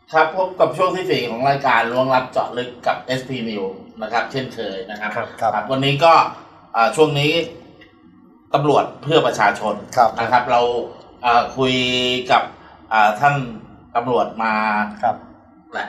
ครับพบกับช่วงที่4ของรายการล้วงลับเจาะลึกกับ SP News นะครับเช่นเคยนะครับครับวันนี้ก็ช่วงนี้ตำรวจเพื่อประชาชนนะครับเราคุยกับท่านตำรวจมาและ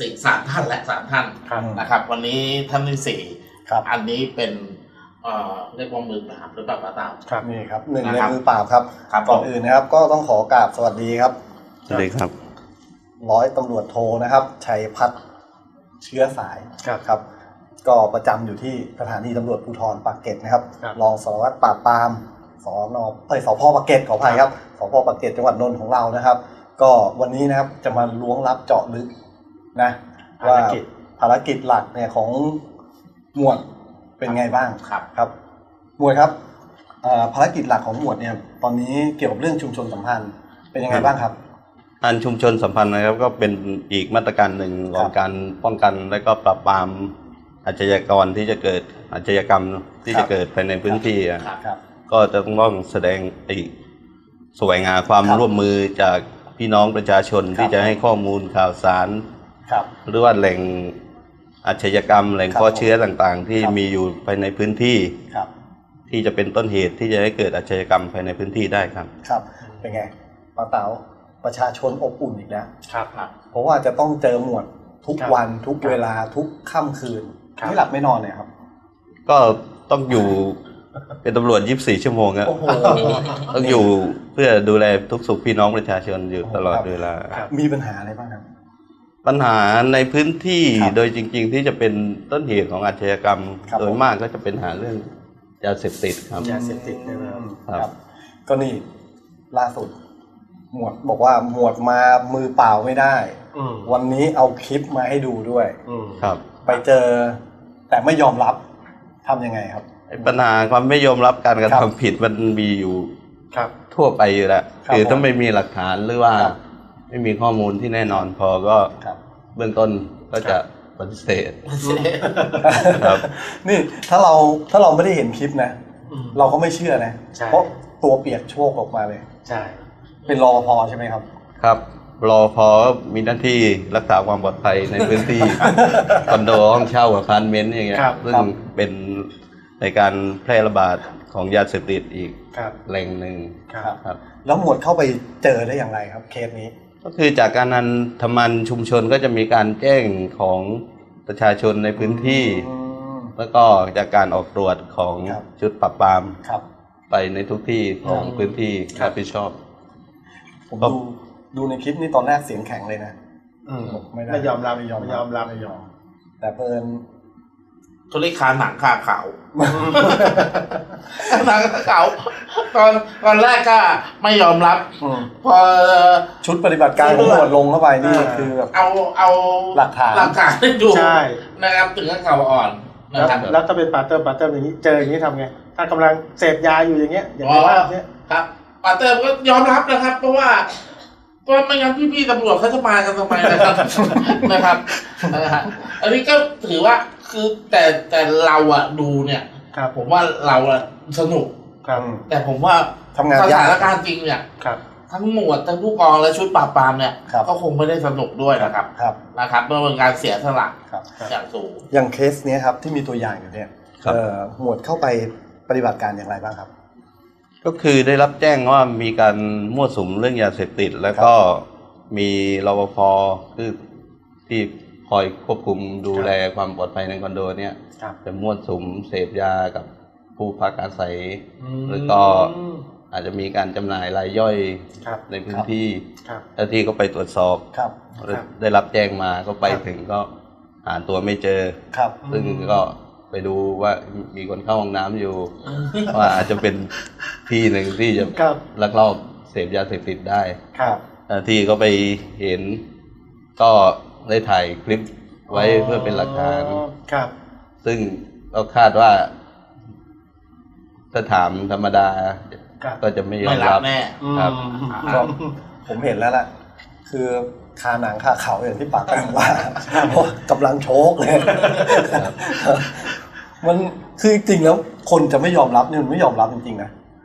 3 ท่านและ3 ท่านนะครับวันนี้ท่านที่4อันนี้เป็นเรียกว่ามือปราบหรือเปล่าตามครับนี่ครับ1ในมือปราบครับก่อนอื่นนะครับก็ต้องขอกราบสวัสดีครับสวัสดีครับร้อยตำรวจโทนะครับชัยพัฒน์เชื้อสายครับก็ประจำอยู่ที่สถานีตำรวจภูธรปากเกร็ดนะครับรองสารวัตรปราบปรามสพปากเกร็ดขออภัยครับสพปากเกร็ดจังหวัดนนท์ของเรานะครับก็วันนี้นะครับจะมาล้วงลับเจาะลึกนะว่าภารกิจหลักเนี่ยของหมวดเป็นไงบ้างครับหมวดครับภารกิจหลักของหมวดเนี่ยตอนนี้เกี่ยวกับเรื่องชุมชนสัมพันธ์เป็นยังไงบ้างครับการชุมชนสัมพันธ์นะครับก็เป็นอีกมาตรการหนึ่งของการป้องกันและก็ปราบปรามอาชญากรที่จะเกิดอาชญากรรมที่จะเกิดภายในพื้นที่ก็จะต้องแสดงแสวงหาความร่วมมือจากพี่น้องประชาชนที่จะให้ข้อมูลข่าวสารหรือว่าแหล่งอาชญากรรมแหล่งเพาะเชื้อต่างๆที่มีอยู่ภายในพื้นที่ที่จะเป็นต้นเหตุที่จะให้เกิดอาชญากรรมภายในพื้นที่ได้ครับเป็นไงป้าเต๋าประชาชนอบอุ่นอีกแล้วเพราะว่าจะต้องเจอหมวดทุกวันทุกเวลาทุกค่ำคืนไม่หลับไม่นอนเลยครับก็ต้องอยู่เป็นตำรวจ24 ชั่วโมงครับต้องอยู่เพื่อดูแลทุกสุขพี่น้องประชาชนอยู่ตลอดเวลามีปัญหาอะไรบ้างครับปัญหาในพื้นที่โดยจริงๆที่จะเป็นต้นเหตุของอาชญากรรมโดยมากก็จะเป็นหาเรื่องยาเสพติดครับยาเสพติดครับก็นี่ล่าสุดหมวดบอกว่าหมวดมามือเปล่าไม่ได้วันนี้เอาคลิปมาให้ดูด้วยครับไปเจอแต่ไม่ยอมรับทำยังไงครับปัญหาความไม่ยอมรับการกระทำผิดมันมีอยู่ทั่วไปอยู่แล้วคือถ้าไม่มีหลักฐานหรือว่าไม่มีข้อมูลที่แน่นอนพอก็เบื้องต้นก็จะปฏิเสธครับนี่ถ้าเราไม่ได้เห็นคลิปนะเราก็ไม่เชื่อนะเพราะตัวเปียกโชกออกมาเลยใช่เป็นรปภ.ใช่ไหมครับครับรปภ.มีหน้าที่รักษาความปลอดภัยในพื้นที่คอนโดห้องเช่าอพาร์ตเมนต์อย่างเงี้ยซึ่งเป็นในการแพร่ระบาดของยาเสพติดอีกแหล่งหนึ่งครับแล้วหมวดเข้าไปเจอได้อย่างไรครับเคสนี้ก็คือจากการนั้นทำมันชุมชนก็จะมีการแจ้งของประชาชนในพื้นที่แล้วก็จากการออกตรวจของชุดปราบปรามไปในทุกที่ของพื้นที่รับผิดชอบผมดูในคลิปนี้ตอนแรกเสียงแข็งเลยนะไม่ยอมรับแต่เพิ่นเขาเรียกคาหนังคาเขาหนังคาเขาตอนแรกก็ไม่ยอมรับพอชุดปฏิบัติการของหมวดลงเข้าไปนี่คือแบบเอาหลักฐานให้ดูนะครับถึงกับเข่าอ่อนนะครับแล้วถ้าเป็นปาเตอร์อย่างนี้เจออย่างนี้ทำไงถ้ากำลังเสพยาอยู่อย่างเงี้ยอย่างไรว่าเนี้ยครับปาเตอร์ก็ยอมรับนะครับเพราะว่าไม่งั้นพี่ๆตำรวจเขาจะมากันทำไมนะครับนะครับอันนี้ก็ถือว่าคือแต่เราอะดูเนี่ยผมว่าเราอะสนุกแต่ผมว่าสถานการณ์จริงเนี่ยทั้งหมวดทั้งผู้กองและชุดปราบปรามเนี่ยก็คงไม่ได้สนุกด้วยนะครับเมื่อเป็นการเสียสละอย่างสูงอย่างเคสนี้ครับที่มีตัวอย่างอยู่เนี่ยหมวดเข้าไปปฏิบัติการอย่างไรบ้างครับก็คือได้รับแจ้งว่ามีการมั่วสุมเรื่องยาเสพติดแล้วก็มีรปภ.ที่คอยควบคุมดูแลความปลอดภัยในคอนโดเนี่ยจะมั่วสุมเสพยากับผู้พักอาศัยแล้วก็อาจจะมีการจำหน่ายรายย่อยในพื้นที่เจ้าที่ก็ไปตรวจสอบได้รับแจ้งมาก็ไปถึงก็หาตัวไม่เจอซึ่งก็ไปดูว่ามีคนเข้าห้องน้ำอยู่ว่าอาจจะเป็นที่หนึ่งที่จะลักลอบเสพยาเสพติดได้ที่ก็ไปเห็นก็ได้ถ่ายคลิปไว้เพื่อเป็นหลักฐานซึ่งเราคาดว่าถ้าถามธรรมดาก็จะไม่ยอมรับแน่ครับผมเห็นแล้วล่ะคือคาหนังคาเขาอย่างที่ปากแป้งว่ากำลังโชกเลยมันคือจริงแล้วคนจะไม่ยอมรับนี่มันไม่ยอมรับจริงๆนะ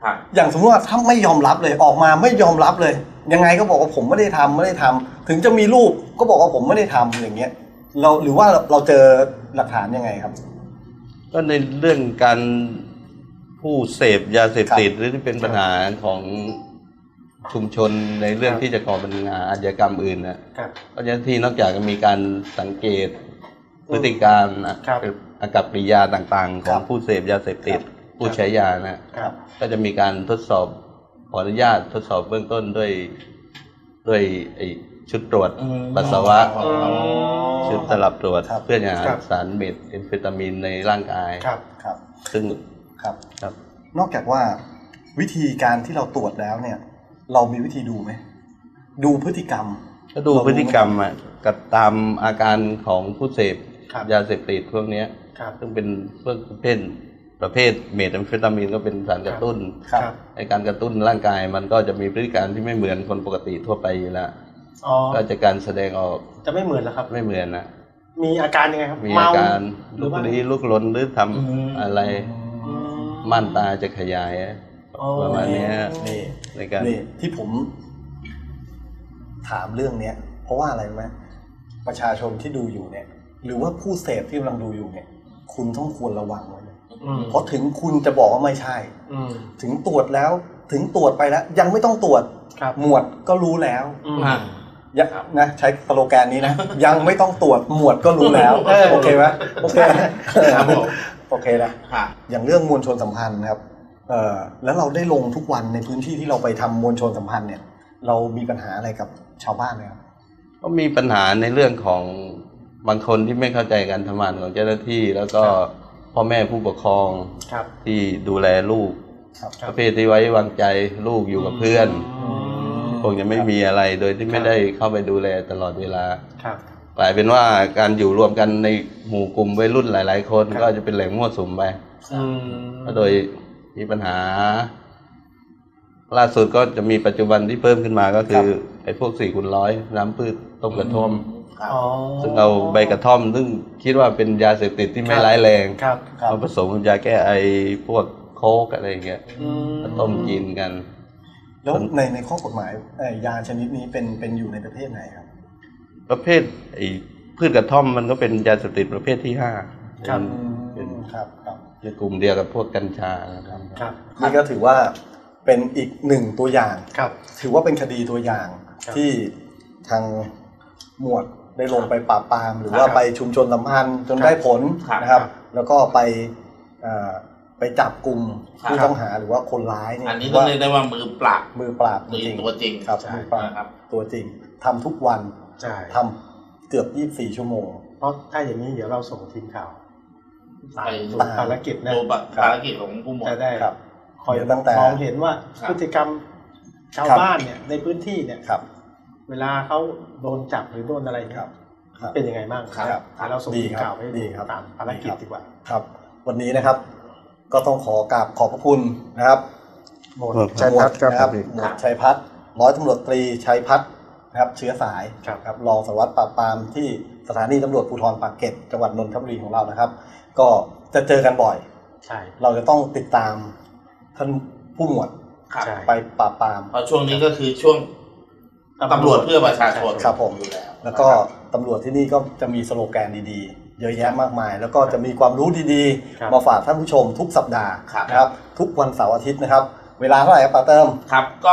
อย่างสมมติว่าถ้าไม่ยอมรับเลยออกมาไม่ยอมรับเลย ยังไงก็บอกว่าผมไม่ได้ทำถึงจะมีรูปก็บอกว่าผมไม่ได้ทำอย่างเงี้ยเราหรือว่าเราเจอหลักฐานยังไงครับก็ในเรื่องการผู้เสพยาเสพติดหรือที่เป็นปัญหาของชุมชนในเรื่องที่จะก่อปัญหาอาชญากรรมอื่นนะเพราะฉะนั้นที่นอกจากจะมีการสังเกตพฤติการอากัปกิริยาต่างๆของผู้เสพยาเสพติดผู้ใช้ยานะก็จะมีการทดสอบขออนุญาตทดสอบเบื้องต้นด้วยชุดตรวจปัสสาวะชุดตลับตรวจเพื่อหาสารเมทแอมเฟตามีนในร่างกายซึ่งนอกจากว่าวิธีการที่เราตรวจแล้วเนี่ยเรามีวิธีดูไหมดูพฤติกรรมก็ดูพฤติกรรมกับตามอาการของผู้เสพยาเสพติดพวกนี้ซึ่งเป็นพวกประเภทเมทแอมเฟตามีนก็เป็นสารกระตุ้นในการกระตุ้นร่างกายมันก็จะมีพฤติการที่ไม่เหมือนคนปกติทั่วไปอยู่แล้วก็จะการแสดงออกจะไม่เหมือนแล้วครับไม่เหมือนนะมีอาการยังไงครับมีอาการลุกลี้ลุกลนหรือทำอะไรม่านตาจะขยายประมาณนี้ในการที่ผมถามเรื่องเนี้ยเพราะว่าอะไรไหมประชาชนที่ดูอยู่เนี่ยหรือว่าผู้เสพที่กำลังดูอยู่เนี่ยคุณต้องควรระวังไว้เลยเพราะถึงคุณจะบอกว่าไม่ใช่ถึงตรวจแล้วถึงตรวจไปแล้วยังไม่ต้องตรวจหมวดก็รู้แล้วนะใช้สโลแกนนี้นะยังไม่ต้องตรวจหมวดก็รู้แล้วโอเคไหมโอเคครับผมโอเคนะอย่างเรื่องมวลชนสัมพันธ์นะครับแล้วเราได้ลงทุกวันในพื้นที่ที่เราไปทำมวลชนสัมพันธ์เนี่ยเรามีปัญหาอะไรกับชาวบ้านไหมครับก็มีปัญหาในเรื่องของบางคนที่ไม่เข้าใจการทำงานของเจ้าหน้าที่แล้วก็พ่อแม่ผู้ปกครองที่ดูแลลูกประเภทที่ไว้วางใจลูกอยู่กับเพื่อนคงจะไม่มีอะไรโดยที่ไม่ได้เข้าไปดูแลตลอดเวลากลายเป็นว่าการอยู่รวมกันในหมู่กลุ่มวัยรุ่นหลายๆคนก็จะเป็นแหล่งมั่วสุมไปโดยมีปัญหาล่าสุดก็จะมีปัจจุบันที่เพิ่มขึ้นมาก็คือไอ้พวก4x100น้ำพืชต้มกระท่อมซึ่งเอาใบกระท่อมซึ่งคิดว่าเป็นยาเสพติดที่ไม่ร้ายแรงมาผสมกับยาแก้ไอพวกโค้กอะไรอย่างเงี้ยต้มกินกันแล้วในข้อกฎหมายยาชนิดนี้เป็นอยู่ในประเภทไหนครับประเภทไอ้พืชกระท่อมมันก็เป็นยาเสพติดประเภทที่5เป็นในกลุ่มเดียวกับพวกกัญชานะครับนี่ก็ถือว่าเป็นอีกหนึ่งตัวอย่างถือว่าเป็นคดีตัวอย่างที่ทางหมวดได้ลงไปปราบปรามหรือว่าไปชุมชนสัมพันธ์จนได้ผลนะครับแล้วก็ไปจับกลุ่มผู้ต้องหาหรือว่าคนร้ายเนี่ยอันนี้ต้องเรียกได้ว่ามือปราบจริงตัวจริงครับมือปราบตัวจริงทำทุกวันทำเกือบ24 ชั่วโมงเพราะถ้าอย่างนี้เดี๋ยวเราส่งทีมข่าวไปภารกิจนะภารกิจของผู้หมวดจะได้คอยมองเห็นว่าพฤติกรรมชาวบ้านเนี่ยในพื้นที่เนี่ยเวลาเขาโดนจับหรือโดนอะไรครับเป็นยังไงบ้างครับเราส่งทีมข่าวให้ดีตามภารกิจดีกว่าครับวันนี้นะครับก็ต้องขอกราบขอบพระคุณนะครับหมวดชัยพัฒน์ครับหมวดชัยพัฒน์ร้อยตำรวจตรีชัยพัฒน์นะครับเชื้อสายครับรองสารวัตรปราบปรามที่สถานีตำรวจภูธรปากเกร็ดจังหวัดนนทบุรีของเรานะครับก็จะเจอกันบ่อยเราจะต้องติดตามท่านผู้หมวดไปปราบปรามเพราะช่วงนี้ก็คือช่วงตำรวจเพื่อประชาชนครับผมแล้วก็ตำรวจที่นี่ก็จะมีสโลแกนดีๆเยอะแยะมากมายแล้วก็จะมีความรู้ดีๆมาฝากท่านผู้ชมทุกสัปดาห์นะครับทุกวันเสาร์อาทิตย์นะครับเวลาเท่าไหร่ครับป้าเติมครับก็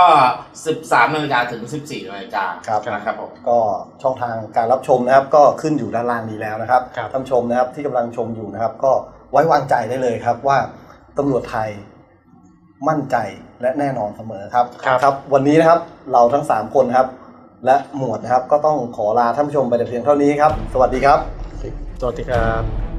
13 นาฬิกาถึง 14 นาฬิกานะครับผมก็ช่องทางการรับชมนะครับก็ขึ้นอยู่ด้านล่างนี้แล้วนะครับท่านผู้ชมนะครับที่กำลังชมอยู่นะครับก็ไว้วางใจได้เลยครับว่าตำรวจไทยมั่นใจและแน่นอนเสมอครับครับวันนี้นะครับเราทั้ง3คนครับและหมวดนะครับก็ต้องขอลาท่านผู้ชมไปแต่เพียงเท่านี้ครับสวัสดีครับสวัสดีครับ